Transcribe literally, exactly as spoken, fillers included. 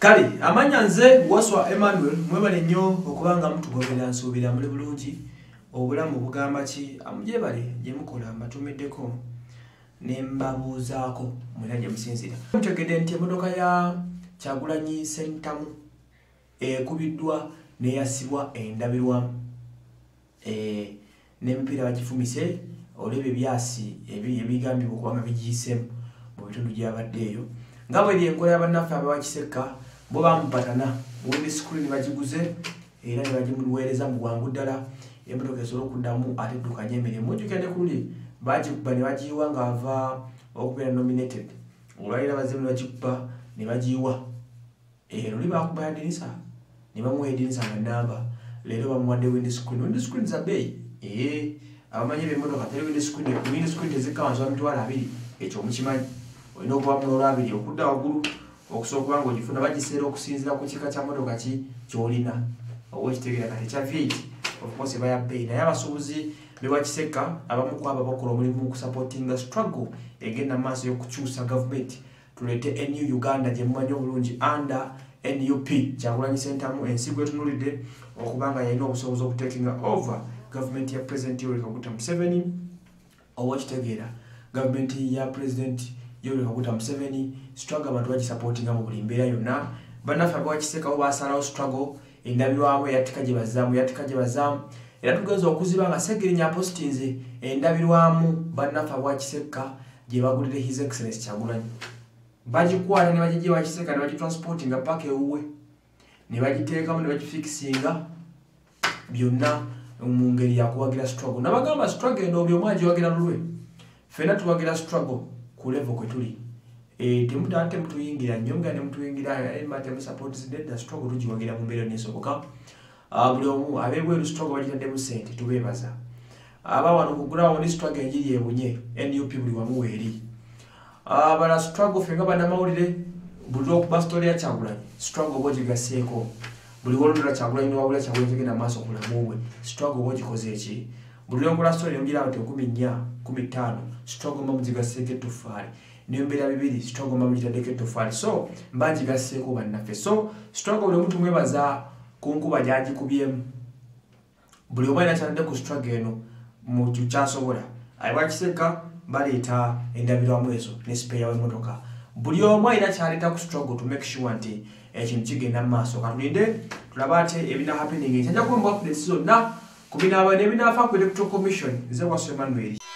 Kali amanya nze waswa Emmanuel mwebale nnyo okubanga mutugobera nsuubira muli bulungi obulamu bugamba ki amujebale gye mukola mbatumiddeko ne mbabuuzaako mwena gye musinzira. Mutegedde nti emmotoka ya Kyagulanyi Ssentamu ekubiddwa neyasibwa endabirwamu e, n'emipiira bagifumise olw'ebyo ebyasi ebigambibwa okubanga bigiyiseemu mu bitundu gy'abaddeeyo nga bwe enkola y'abannaffe abawakiseka bo bamupatana windi screen bagiguze era ne bagimuweereza mu bwangu ddala emmotoka esobola okuddamu ate eddukanya emirimu. Mujjukira ne ku luli bagikuba ne bagiyiwa ng'ava okubeera nominated olwalira bazimu ne bagikuba ne bagiyiwa e, luli bakuba ya Dinisa ne bamuwa Dinisa nga nnamba leero bamuwadde windi screen. Windi screen za bbeeyi ee abamanyi b'emmotoka teri windi screen windi screen tezikka wansi wa mitwalo abiri ekyo mukimanyi olina okuba mu olwabiri okudda waggulu okusobola okuba nga ogifuna bagiseera okusinziira ku kika kya mmotoka ki ky'olina oba okitegeera kati ekya V eight of course eba ya bbeeyi naye abasuubuzi be Wakiseka abamu ku abo bakola omulimu mu kusupportinga struggle egenda mu maaso y'okukyusa gavumenti tuleete N U Uganda gye mumanyi obulungi under N U P Kyagulanyi Ssentamu ensigo etunulidde okuba nga yalina obusobozi okutekinga over gavumenti ya President Yoweri Kaguta Museveni oba okitegeera gavumenti ya President Yoweri Kaguta Museveni struggle abantu bagisupportinga mu buli mbeera yonna. Bannaffe abawakiseka bo basalawo struggle endabirwamu eyatika gye bazaamu eyatika gye bazaamu era tugenza okuziba nga Ssegirinya apostinze endabirwamu bannaffe abawakiseka gye bagulire His Excellency Kyagulanyi bagikwata ne bagijja Wakiseka ne bagitransportinga paka ewuwe ne bagiteekamu ne bagifikisinga byonna mu ngeri yakuwagira struggle. Nabagamba struggle eno buli omu agiwagira lulwe ffenna tuwagira struggle ku level kwe tuli e, temutante mutuyingira nnyo nga ne mutuyingira emate musupports nedda struggle tugiwagira mu mbeera nesoboka. Uh, buli omu ab'ebweru struggle bagitaddemu ssente tubeebaza aba wano ku ground ni struggle enjiri ebunye N U P buli wamu weeri abala uh, struggle fenga bannamawulire buli okuba story ya Kyagulanyi struggle bogigaseeko buli wolondera Kyagulanyi wabula Kyagulanyi kigenda maaso okulamu bwe struggle bogikoze eki buli onkola story yongira abantu kumi nnya kumi ttaano struggle mamugigaseeko ettufaali n'embeera bibiri struggle mamugitaddeko ettufaali so mbagigaseeko bannaffe so struggle buli omuntu mwebaza ku nkuba gyagikubyemu buli omu alina kyatadde ku struggle eno mu kyasobola Abawakiseka baleeta endabirwamu ezo ne spare w'emmotoka buli omu alina kyaleeta ku struggle to make sure nti ekintu kigenda mu maaso katulinde tulaba ate ebina happening ekyajja kuba mu updates zonna ku binaaba n'ebinaafa ku electoral commission ze waswa Emmanuel.